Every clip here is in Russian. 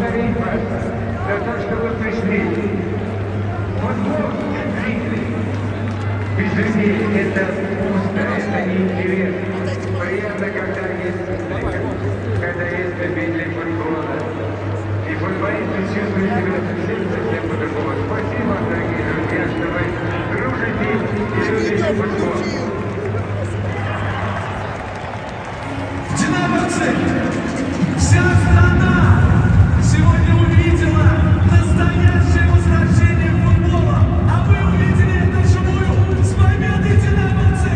поблагодарить вас за то, что вы пришли. Футбол без зрителей, без людей — это пусто, это неинтересно. Приятно, когда есть публика, когда есть любители футбола. И футболисты чувствуют себя совсем по-другому. Спасибо, дорогие друзья, что вы дружите и любите футбол. Динамовцы! Вся страна сегодня увидела настоящее возвращение футбола, а вы увидели это вживую. С победой, динамовцы!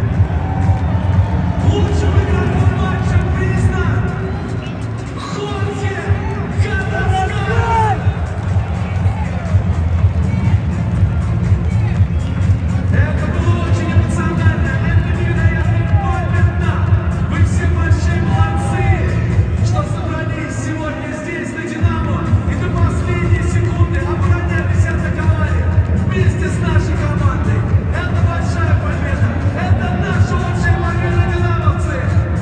Лучшим игроком матча признан Хорхе Картаскар! Это было очень эмоционально, это невероятно памятно. Вы все большие молодцы, что собрались сегодня здесь, на «Динамо», и до последней секунды оборонялись и атаковали вместе с нашей командой. Это большая победа, это наша лучшая победа, динамовцы!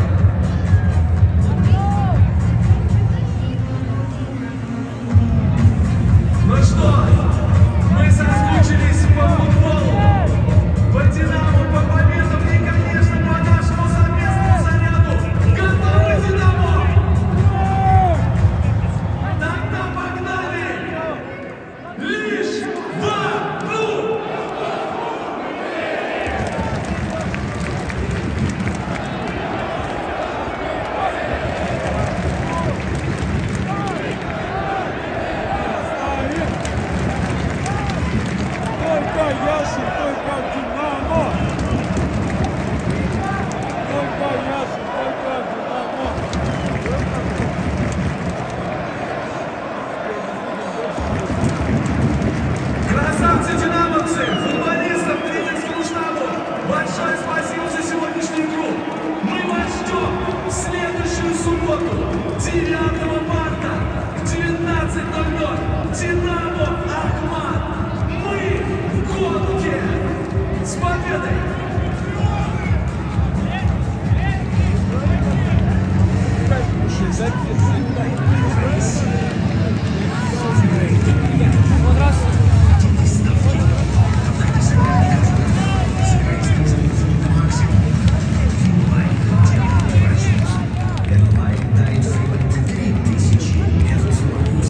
Ну что, мы соскучились по футболу, по «Динамо», по победам и, конечно, по нашему совместному заряду. Готовы, «Динамо»? Тогда погнали! Лишь воду! Только Яшин, только Динамо! Только Яшин, только Динамо! Красавцы, динамовцы, футболистам, тренерскому штабу, большое спасибо за сегодняшнюю игру. Мы вас ждем в следующую субботу, 9 марта, в 19:00. «Динамо» Ахмат. Мы в гонке. С победой!